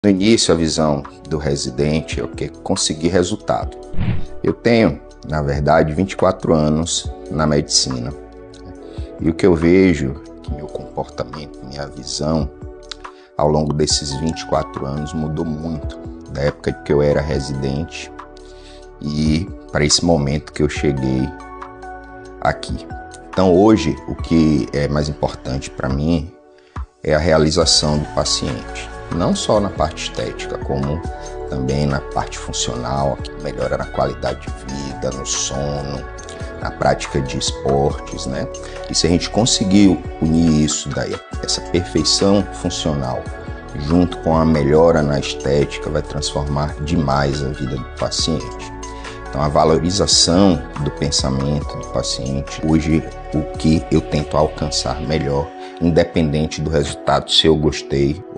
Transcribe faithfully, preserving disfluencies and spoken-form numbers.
No início, a visão do residente é o que? Conseguir resultado. Eu tenho, na verdade, vinte e quatro anos na medicina. E o que eu vejo, que meu comportamento, minha visão, ao longo desses vinte e quatro anos mudou muito. Da época que eu era residente e para esse momento que eu cheguei aqui. Então hoje, o que é mais importante para mim é a realização do paciente. Não só na parte estética, como também na parte funcional, melhora na qualidade de vida, no sono, na prática de esportes, né? E se a gente conseguir unir isso daí, essa perfeição funcional, junto com a melhora na estética, vai transformar demais a vida do paciente. Então, a valorização do pensamento do paciente, hoje, o que eu tento alcançar melhor, independente do resultado, se eu gostei